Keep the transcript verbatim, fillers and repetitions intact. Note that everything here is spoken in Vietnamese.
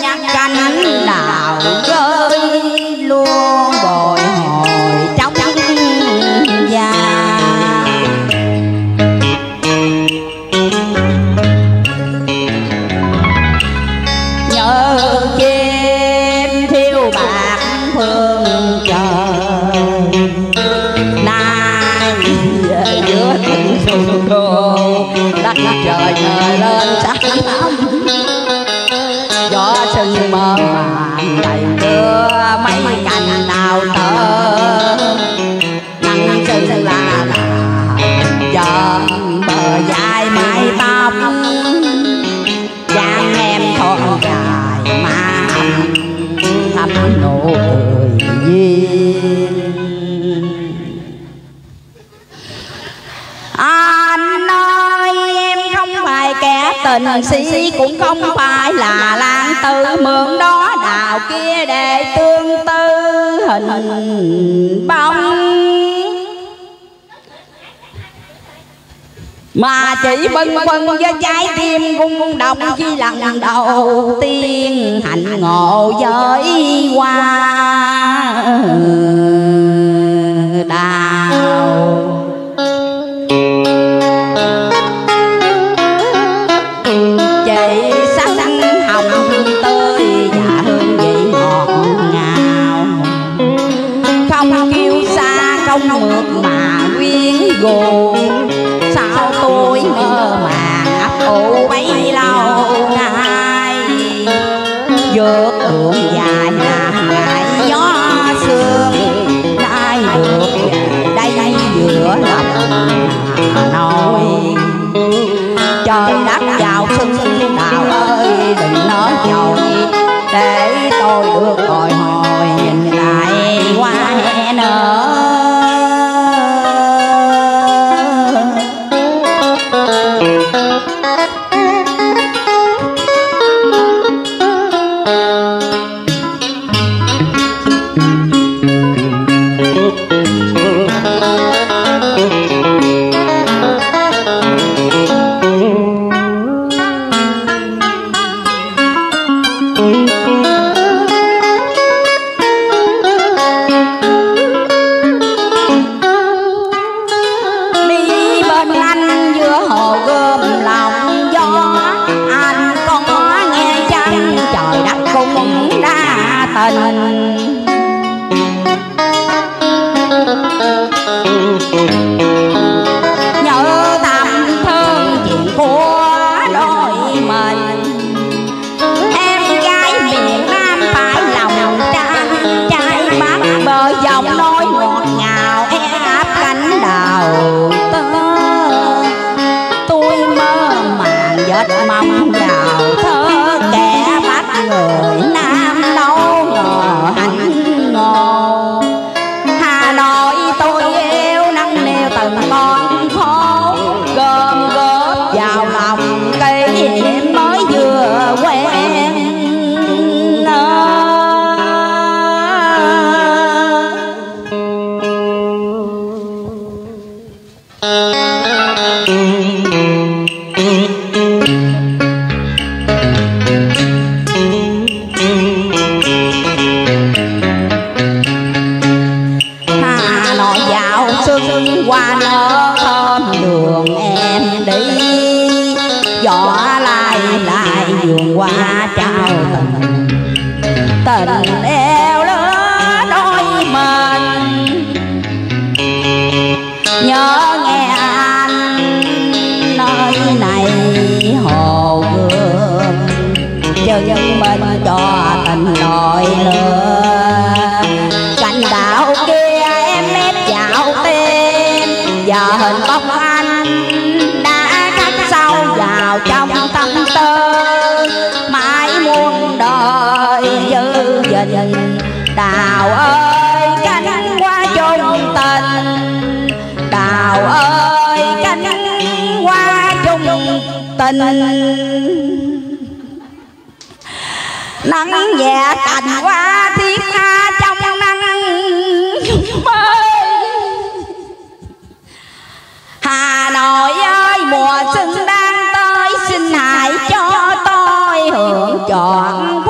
nhắc cánh đào rơi luôn bồi hồi trong da. Nhớ chim thiêu bạc phương trời, nay giữa thịnh xuân đô đất trời ngời lên sắc ấm. Gió sương mơ màng đầy mưa mấy cành đào tơ, nắng sương là là chợm bờ dài mái tóc, dáng em thon dài má thắm nụ cười duyên. Anh ơi em không phải kẻ tình si, cũng không phải là lang tư, mượn đó đào kia để tương tư hình bóng, mà chỉ bâng khuâng với trái tim rung động khi lần đầu tiên hạnh ngộ với hoa đào. Chị sắc hồng tươi và hương vị ngọt ngào, không kêu xa không mượt mà quyến rũ. Sao tôi mơ màng ấp ủ bấy lâu ngày, vượt đường dài hàng ngày gió sương, nay được về đây giữa lòng Hà Nội. Trời đất vào xuân đào ơi đừng nói dội, để tôi được bồi hồi nhìn lại hoa hè nở. Nhớ thăm thương chuyện của đôi mình, em gái miền Nam phải lòng trai trai bắt bờ dòng nói ngọt ngào e áp cánh đào tơ. Tôi mơ màng dệt mong vào thơ kẻ bắt người Nam đâu ngờ hạnh ngộ. Hà Nội tôi yêu nắng nêu từng con phố, gom góp vào lòng cây niệm mới vừa quen. Qua nở thơm đường em đi, gió lại lại vườn hoa trao tình, tình eo lứa đôi mình. Nhớ nghe anh nơi này hồ gươm, chân mình cho tình lội lửa. Cành đào kia em nếp dạo tim, giờ hình bóng anh đã khắc sâu vào trong tâm tư. Mãi muôn đời dư dình đào ơi cánh hoa chung tình, đào ơi cánh hoa chung tình. Nắng nhẹ cành hoa thiết tha trong nắng mới. Hà Nội ơi mùa xuân đang tới, xin hãy cho tôi hưởng trọn